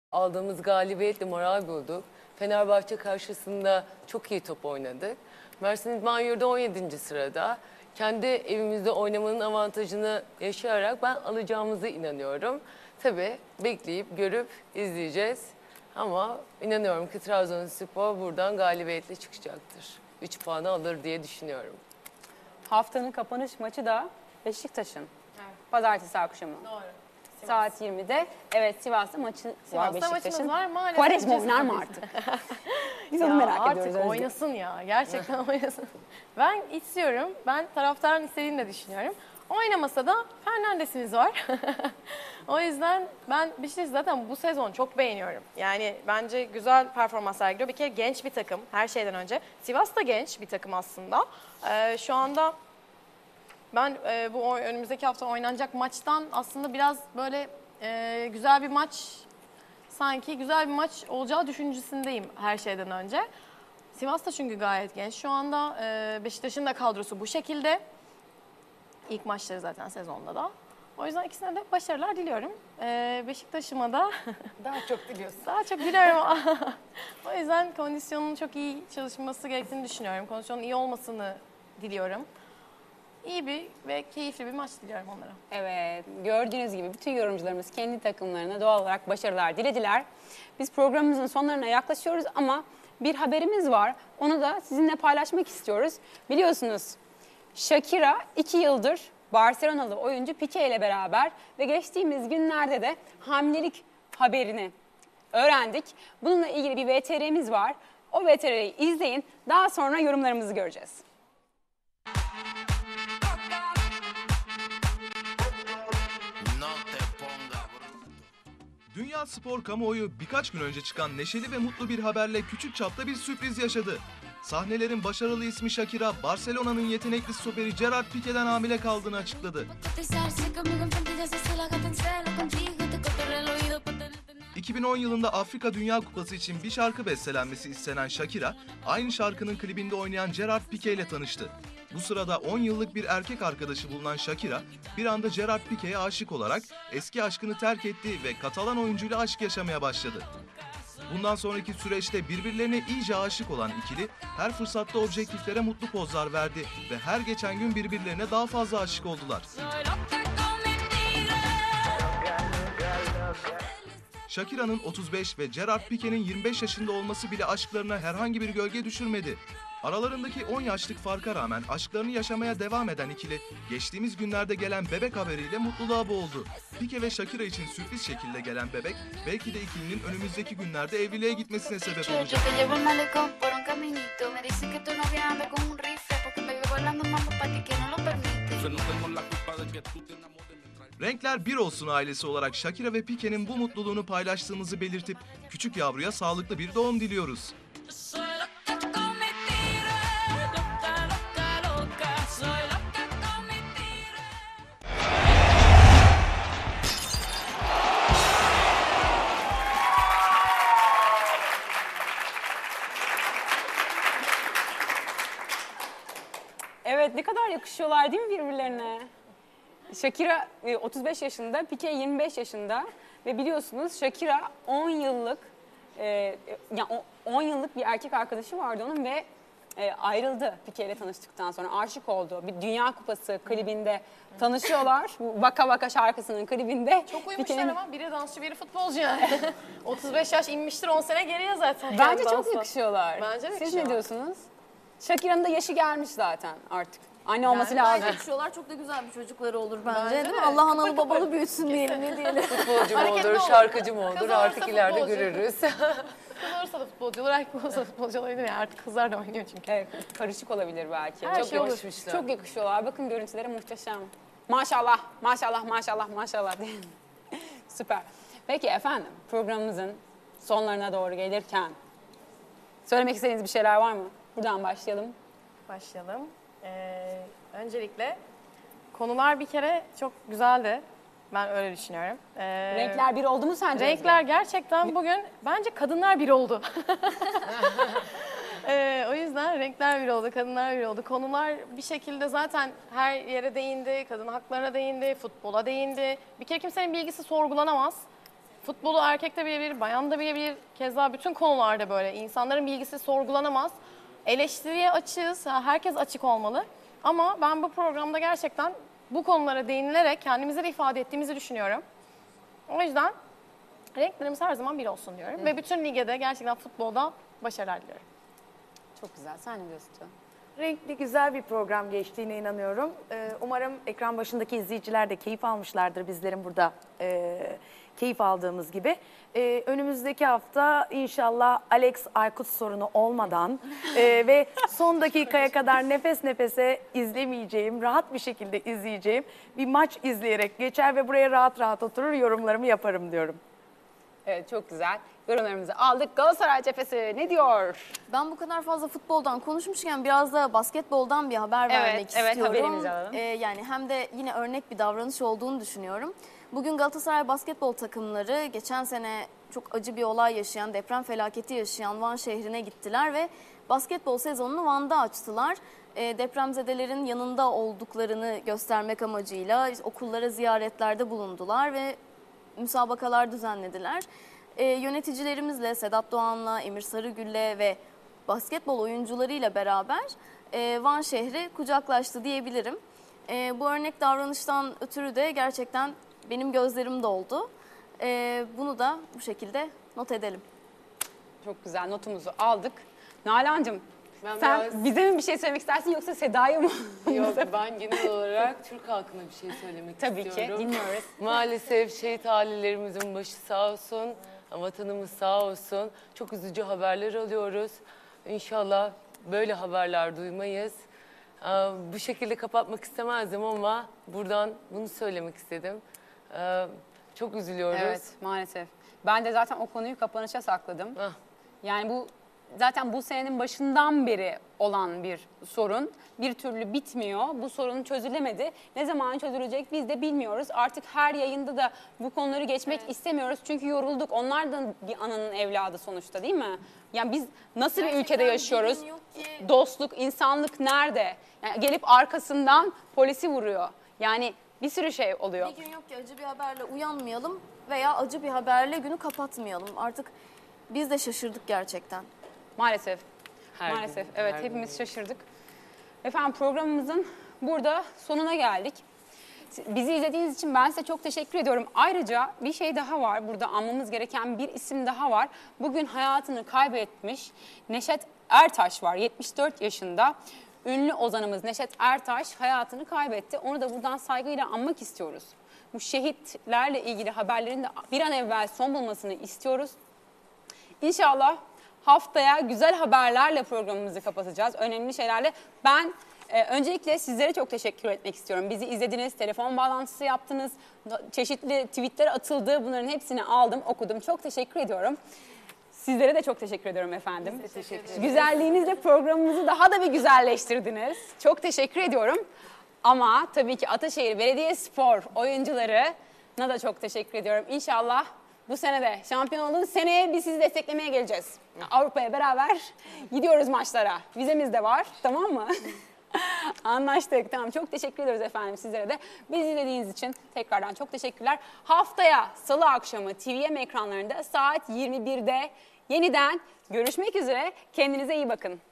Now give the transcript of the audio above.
Aldığımız galibiyetle moral bulduk. Fenerbahçe karşısında çok iyi top oynadık. Mersin İdman Yurdu 17. sırada. Kendi evimizde oynamanın avantajını yaşayarak ben alacağımıza inanıyorum. Tabii bekleyip görüp izleyeceğiz. Ama inanıyorum ki Trabzonspor buradan galibiyetle çıkacaktır. 3 puanı alır diye düşünüyorum. Haftanın kapanış maçı da Beşiktaş'ın. Evet. Pazartesi akşamı. Doğru. Saat 20'de. Evet, Sivas'ta maçı var Beşiktaş'ın. Maçımız var maalesef. Quaresma oynar mı artık? Biz onu merak ediyoruz. Artık oynasın ya. Gerçekten oynasın. Ben istiyorum. Ben taraftarın istediğini de düşünüyorum. Oynamasa da Fernandes'imiz var. O yüzden ben Beşiktaş'ı zaten bu sezon çok beğeniyorum. Yani bence güzel performans sergiliyor. Bir kere genç bir takım her şeyden önce. Sivas da genç bir takım aslında. Şu anda ben bu önümüzdeki hafta oynanacak maçtan aslında biraz böyle güzel bir maç, sanki güzel bir maç olacağı düşüncesindeyim her şeyden önce. Sivas da çünkü gayet genç. Şu anda Beşiktaş'ın da kadrosu bu şekilde. İlk maçları zaten sezonda da. O yüzden ikisine de başarılar diliyorum. Beşiktaş'ıma da Daha çok diliyorsun. daha çok diliyorum. O yüzden kondisyonun çok iyi çalışması gerektiğini düşünüyorum. Kondisyonun iyi olmasını diliyorum. İyi bir ve keyifli bir maç diliyorum onlara. Evet, gördüğünüz gibi bütün yorumcularımız kendi takımlarına doğal olarak başarılar dilediler. Biz programımızın sonlarına yaklaşıyoruz ama bir haberimiz var. Onu da sizinle paylaşmak istiyoruz. Biliyorsunuz Shakira 2 yıldır Barcelonalı oyuncu Piqué ile beraber ve geçtiğimiz günlerde de hamilelik haberini öğrendik. Bununla ilgili bir VTR'miz var. O VTR'yi izleyin. Daha sonra yorumlarımızı göreceğiz. Dünya spor kamuoyu birkaç gün önce çıkan neşeli ve mutlu bir haberle küçük çapta bir sürpriz yaşadı. Sahnelerin başarılı ismi Shakira, Barcelona'nın yetenekli stoperi Gerard Piqué'den hamile kaldığını açıkladı. 2010 yılında Afrika Dünya Kupası için bir şarkı bestelenmesi istenen Shakira, aynı şarkının klibinde oynayan Gerard Piqué ile tanıştı. Bu sırada 10 yıllık bir erkek arkadaşı bulunan Shakira, bir anda Gerard Piqué'ye aşık olarak eski aşkını terk etti ve Katalan oyuncuyla aşk yaşamaya başladı. Bundan sonraki süreçte birbirlerine iyice aşık olan ikili, her fırsatta objektiflere mutlu pozlar verdi ve her geçen gün birbirlerine daha fazla aşık oldular. Shakira'nın 35 ve Gerard Piqué'nin 25 yaşında olması bile aşklarına herhangi bir gölge düşürmedi. Aralarındaki 10 yaşlık farka rağmen aşklarını yaşamaya devam eden ikili, geçtiğimiz günlerde gelen bebek haberiyle mutluluğa boğuldu. Piqué ve Shakira için sürpriz şekilde gelen bebek, belki de ikilinin önümüzdeki günlerde evliliğe gitmesine sebep olacak. Renkler bir olsun ailesi olarak Shakira ve Piqué'nin bu mutluluğunu paylaştığımızı belirtip küçük yavruya sağlıklı bir doğum diliyoruz. Evet, ne kadar yakışıyorlar değil mi birbirlerine? Shakira 35 yaşında, Piqué 25 yaşında ve biliyorsunuz Shakira 10 yıllık yani 10 yıllık bir erkek arkadaşı vardı onun ve ayrıldı Piqué ile tanıştıktan sonra, aşık oldu. Bir Dünya Kupası klibinde tanışıyorlar. Vaka Vaka şarkısının klibinde. Çok uyumuşlar ama biri dansçı biri futbolcu yani. 35 yaş inmiştir, 10 sene geriye zaten. Bence çok yakışıyorlar. Bence de Siz yakışıyor. ne diyorsunuz? Shakira'nın da yaşı gelmiş zaten artık. Anne olması lazım. Yakışıyorlar, çok da güzel bir çocukları olur bence, Bence değil de. mi? Allah analı Kıpır babalı kıpır. büyütsün diyelim, ne diyelim. Futbolcu mu Hareketli olur, olur. şarkıcı mı olur Kız artık olursa ileride futbolcu. görürüz. Kız olursa da futbolcu olur, erkek olursa da futbolcu olabilir. Yani artık kızlar da oynuyor çünkü. Evet, karışık olabilir belki. Her Çok şey olur. yakışmışlar. Çok yakışıyorlar. Bakın görüntüleri muhteşem. Maşallah, maşallah, maşallah, maşallah. Süper. Peki efendim, programımızın sonlarına doğru gelirken söylemek istediğiniz bir şeyler var mı? Buradan başlayalım. Başlayalım. Öncelikle konular bir kere çok güzeldi. Ben öyle düşünüyorum. Renkler bir oldu mu sence? Renkler gerçekten bugün bence kadınlar bir oldu. O yüzden renkler bir oldu, kadınlar bir oldu. Konular bir şekilde zaten her yere değindi, kadın haklarına değindi, futbola değindi. Bir kere kimsenin bilgisi sorgulanamaz. Futbolu erkek de bilebilir, bayan da bilebilir. Keza bütün konularda böyle. İnsanların bilgisi sorgulanamaz. Eleştiriye açığız, herkes açık olmalı. Ama ben bu programda gerçekten bu konulara değinilerek kendimizi de ifade ettiğimizi düşünüyorum. O yüzden renklerimiz her zaman bir olsun diyorum. Ve bütün lige de gerçekten futbolda başarılar diliyorum. Çok güzel. Sen ne diyorsun? Renkli güzel bir program geçtiğine inanıyorum. Umarım ekran başındaki izleyiciler de keyif almışlardır bizlerin burada keyif aldığımız gibi. Önümüzdeki hafta inşallah Alex Aykut sorunu olmadan ve son dakikaya kadar nefes nefese izlemeyeceğim, rahat bir şekilde izleyeceğim bir maç izleyerek geçer ve buraya rahat rahat oturur yorumlarımı yaparım diyorum. Evet, çok güzel. Yorumlarımızı aldık. Galatasaray cephesi ne diyor? Ben bu kadar fazla futboldan konuşmuşken biraz da basketboldan bir haber vermek evet, istiyorum. haberimizi alalım. Yani hem de yine örnek bir davranış olduğunu düşünüyorum. Bugün Galatasaray basketbol takımları geçen sene çok acı bir olay yaşayan, deprem felaketi yaşayan Van şehrine gittiler ve basketbol sezonunu Van'da açtılar. Depremzedelerin yanında olduklarını göstermek amacıyla okullara ziyaretlerde bulundular ve müsabakalar düzenlediler. Yöneticilerimizle, Sedat Doğan'la, Emir Sarıgül'le ve basketbol oyuncularıyla beraber Van şehri kucaklaştı diyebilirim. Bu örnek davranıştan ötürü de gerçekten benim gözlerim doldu. Bunu da bu şekilde not edelim. Çok güzel, notumuzu aldık. Nalan'cığım Ben sen biraz- bize mi bir şey söylemek istersin yoksa Seda'ya mı? Yok, ben genel olarak Türk halkına bir şey söylemek Tabii ki, istiyorum. dinliyoruz. Maalesef şehit ailelerimizin başı sağ olsun, vatanımız sağ olsun. Çok üzücü haberler alıyoruz. İnşallah böyle haberler duymayız. Bu şekilde kapatmak istemezdim ama buradan bunu söylemek istedim. Çok üzülüyoruz. Evet, maalesef. Ben de zaten o konuyu kapanışa sakladım. Hah. Yani bu zaten bu senenin başından beri olan bir sorun. Bir türlü bitmiyor. Bu sorun çözülemedi. Ne zaman çözülecek biz de bilmiyoruz. Artık her yayında da bu konuları geçmek istemiyoruz. Çünkü yorulduk. Onlar da bir ananın evladı sonuçta, değil mi? Yani biz nasıl bir ülkede yaşıyoruz? bir gün yok ki- Dostluk, insanlık nerede? Yani gelip arkasından polisi vuruyor. Yani bir sürü şey oluyor. Bir gün yok ki acı bir haberle uyanmayalım veya acı bir haberle günü kapatmayalım. Artık biz de şaşırdık gerçekten. Maalesef. Her Maalesef. gün, Evet, her hepimiz gün. şaşırdık. Efendim programımızın burada sonuna geldik. Bizi izlediğiniz için ben size çok teşekkür ediyorum. Ayrıca bir şey daha var. Burada anmamız gereken bir isim daha var. Bugün hayatını kaybetmiş Neşet Ertaş var. 74 yaşında. Ünlü ozanımız Neşet Ertaş hayatını kaybetti. Onu da buradan saygıyla anmak istiyoruz. Bu şehitlerle ilgili haberlerin de bir an evvel son bulmasını istiyoruz. İnşallah haftaya güzel haberlerle programımızı kapatacağız. Önemli şeylerle. Ben öncelikle sizlere çok teşekkür etmek istiyorum. Bizi izlediniz, telefon bağlantısı yaptınız, çeşitli tweetler atıldı. Bunların hepsini aldım, okudum. Çok teşekkür ediyorum. Sizlere de çok teşekkür ediyorum efendim. Teşekkür ederim. Güzelliğinizle programımızı daha da bir güzelleştirdiniz. Çok teşekkür ediyorum. Ama tabii ki Ataşehir Belediyespor oyuncularına da çok teşekkür ediyorum. İnşallah bu sene de şampiyon olun. Seneye biz sizi desteklemeye geleceğiz. Avrupa'ya beraber gidiyoruz maçlara. Vizemiz de var, tamam mı? Anlaştık. Tamam, çok teşekkür ediyoruz efendim sizlere de. Bizi izlediğiniz için tekrardan çok teşekkürler. Haftaya Salı akşamı TVM ekranlarında saat 21'de yeniden görüşmek üzere. Kendinize iyi bakın.